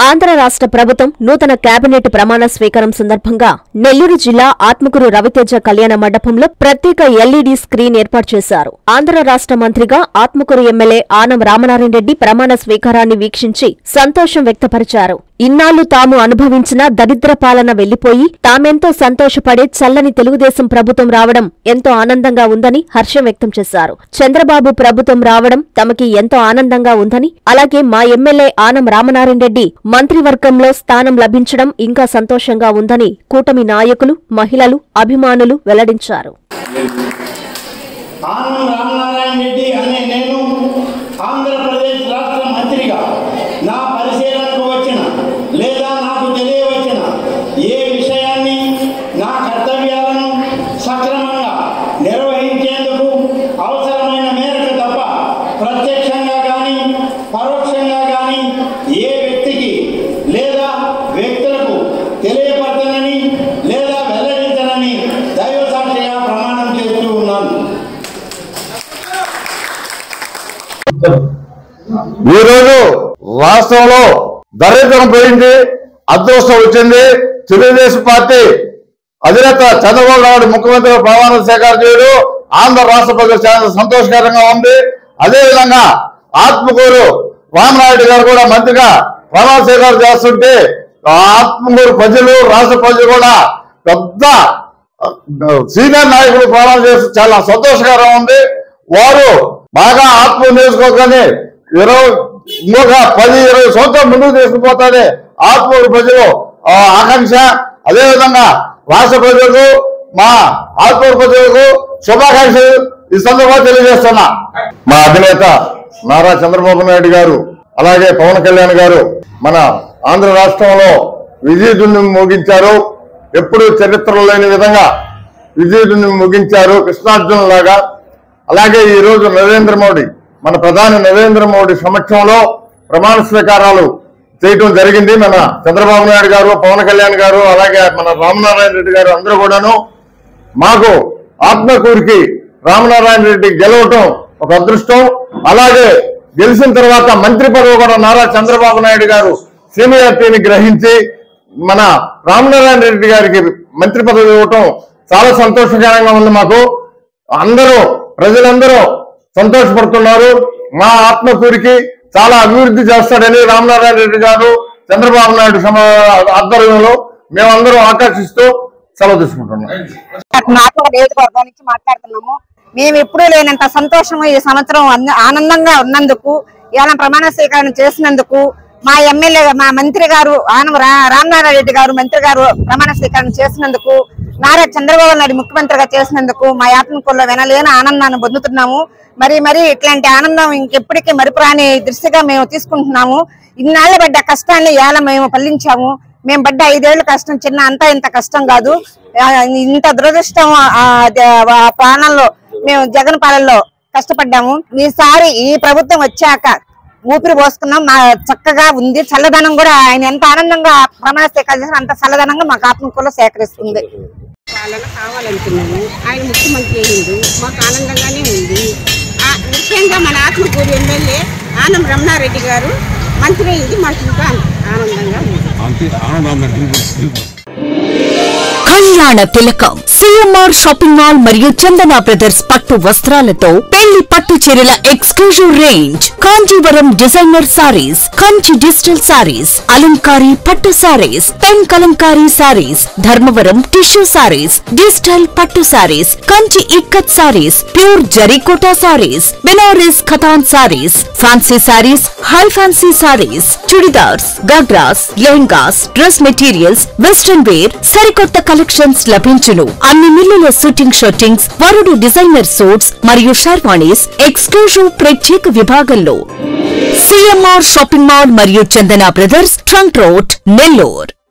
ఆంధ్ర రాష్ట్ర ప్రభుత్వం నూతన కేబినెట్ ప్రమాణ స్వీకారం సందర్భంగా నెల్లూరు జిల్లా ఆత్మకూరు రవితేజ కళ్యాణ మండపంలో ప్రత్యేక ఎల్ఈడీ స్క్రీన్ ఏర్పాటు చేశారు. ఆంధ్ర రాష్ట్ర మంత్రిగా ఆత్మకూరు ఎమ్మెల్యే ఆనం రామనారాయణ రెడ్డి ప్రమాణ స్వీకారాన్ని వీక్షించి సంతోషం వ్యక్తపరిచారు. ఇన్నాళ్లు తాము అనుభవించిన దరిద్ర పాలన వెళ్లిపోయి తామెంతో సంతోషపడే చల్లని తెలుగుదేశం ప్రభుత్వం రావడం ఎంతో ఆనందంగా ఉందని హర్షం వ్యక్తం చేశారు. చంద్రబాబు ప్రభుత్వం రావడం తమకి ఎంతో ఆనందంగా ఉందని, అలాగే మా ఎమ్మెల్యే ఆనం రామనారాయణ రెడ్డి మంత్రివర్గంలో స్థానం లభించడం ఇంకా సంతోషంగా ఉందని కూటమి నాయకులు, మహిళలు, అభిమానులు వెల్లడించారు. ఆంధ్రప్రదేశ్ రాష్ట్ర మంత్రిగా నా పరిశీలనకు వచ్చిన లేదా నాకు తెలియవచ్చిన ఏ విషయాన్ని నా కర్తవ్యాలను సక్రమంగా నిర్వహించేందుకు అవసరమైన మేరకు తప్ప ప్రత్యక్షంగా కానీ పరోక్షంగా కానీ ఏ వ్యక్తికి లేదా వ్యక్తులకు తెలియపరచనని లేదా వెల్లడించనని దైవసాక్షిగా ప్రమాణం చేస్తూ ఉన్నాను. ఈరోజు రాష్ట్రంలో దరిద్రం పోయింది, అదృష్టం వచ్చింది. తెలుగుదేశం పార్టీ అధినేత చంద్రబాబు నాయుడు ముఖ్యమంత్రి ప్రమాణ స్వీకారం చేయడం ఆంధ్ర రాష్ట్ర ప్రజలకు చాలా సంతోషకరంగా ఉంది. అదేవిధంగా ఆత్మకూరు రామనాయుడు గారు కూడా మంత్రిగా ప్రమాణ స్వీకారం చేస్తుంటే ఆత్మకూరు ప్రజలు, రాష్ట్ర ప్రజలు కూడా పెద్ద సీనియర్ నాయకులు ప్రమాణం చేస్తూ చాలా సంతోషకరంగా ఉంది. వారు బాగా ఆత్మ నేర్చుకోగానే ఇంకొక 10-20 సంవత్సరాలు ముందుకు తీసుకుపోతానే ఆత్మకూరు ప్రజలు ఆకాంక్ష. అదేవిధంగా రాష్ట్ర ప్రజలకు, మా ఆత్మకూరు ప్రజలకు శుభాకాంక్షలు ఈ సందర్భంగా తెలియజేస్తున్నా. మా అధినేత నారా చంద్రబాబు నాయుడు గారు, అలాగే పవన్ కళ్యాణ్ గారు మన ఆంధ్ర రాష్ట్రంలో విజయదుందుని ముగించారు. ఎప్పుడు చరిత్రలో లేని విధంగా విజయదుందుని ముగించారు, కృష్ణార్జున లాగా. అలాగే ఈ రోజు నరేంద్ర మోడీ, మన ప్రధాని నరేంద్ర మోడీ సమక్షంలో ప్రమాణ స్వీకారాలు చేయటం జరిగింది. మన చంద్రబాబు నాయుడు గారు, పవన్ కళ్యాణ్ గారు, అలాగే మన రామనారాయణ రెడ్డి గారు అందరూ కూడాను. మాకు ఆత్మకూరుకి రామనారాయణ రెడ్డి గెలవటం ఒక అదృష్టం. అలాగే గెలిచిన తర్వాత మంత్రి పదవి కూడా నారా చంద్రబాబు నాయుడు గారు సీనియారిటీని గ్రహించి మన రామనారాయణ రెడ్డి గారికి మంత్రి పదవి ఇవ్వటం చాలా సంతోషకరంగా ఉంది. మాకు ప్రజలందరూ సంతోషపడుతున్నారు. మా ఆత్మకూరికి చాలా అభివృద్ధి చేస్తాడని రామనారాయణ రెడ్డి గారు, చంద్రబాబు నాయుడు ఆధ్వర్యంలో మేమందరం ఆకర్షిస్తూ సెలవు తీసుకుంటున్నాం. నియోజకవర్గం నుంచి మాట్లాడుతున్నాము. మేము ఎప్పుడూ లేనంత సంతోషం ఈ సంవత్సరం ఆనందంగా ఉన్నందుకు, ఇలా ప్రమాణ స్వీకారం చేసినందుకు, మా ఎమ్మెల్యే, మా మంత్రి గారు ఆనం రామనారాయణ రెడ్డి గారు మంత్రి గారు ప్రమాణ స్వీకారం చేసినందుకు, నారా చంద్రబాబు నాయుడు ముఖ్యమంత్రిగా చేసినందుకు మా ఆత్మకూరులో వినలేని ఆనందాన్ని పొందుతున్నాము. మరి ఇట్లాంటి ఆనందం ఇంకెప్పటికీ మరుపురాని దృష్టిగా మేము తీసుకుంటున్నాము. ఇన్నాళ్ళు పడ్డ కష్టాన్ని ఇవాళ మేము ఫలించాము. మేము పడ్డ 5 ఏళ్ల కష్టం ఇంత కష్టం కాదు. ఇంత దురదృష్టం పాలనలో మేము జగన్ పాలనలో కష్టపడ్డాము. ఈసారి ఈ ప్రభుత్వం వచ్చాక ఊపిరి పోసుకున్నాం. మా చక్కగా ఉంది. చల్లదనం కూడా ఆయన ఎంత ఆనందంగా ప్రమాణ స్వీకారం చేసిన అంత చల్లదనంగా మాకు ఆత్మకూరులో సేకరిస్తుంది. పాలన కావాలనుకున్నాము. ఆయన ముఖ్యమంత్రి అయ్యిండు, మాకు ఆనందంగానే ఉంది. ముఖ్యంగా మన ఆత్మకూరు ఎమ్మెల్యే ఆనం రమణారెడ్డి గారు మంత్రి అయింది, మాకు ఇంకా ఆనందంగా ఉంది. కళ్యాణ తిలకం సిఎంఆర్ షాపింగ్ మాల్ మరియు చందన బ్రదర్స్ పట్టు వస్త్రాలతో పెళ్లి పట్టు చీరల exclusive range, Kanjeevaram designer sarees, Kanchi digital sarees, అలంకారీ పట్టు sarees, pen Kalamkari sarees, Dharmavaram tissue sarees, digital పట్టు sarees, Kanchi ikat sarees, pure జరీకోటా sarees, Banaras Khatan sarees, fancy sarees, high fancy sarees, churidars, ghagras, lehengas, dress materials, western wear, సరికొత్త కలెక్షన్స్ లభించును. అన్ని మిల్లుల షూటింగ్ షర్టింగ్స్, వరుడు డిజైనర్ సూట్స్ మరియు షర్వాణీస్ ఎక్స్క్లూజివ్ ప్రత్యేక విభాగంలో. సిఎంఆర్ షాపింగ్ మాల్ మరియు Chandana brothers, trunk road, Nellore.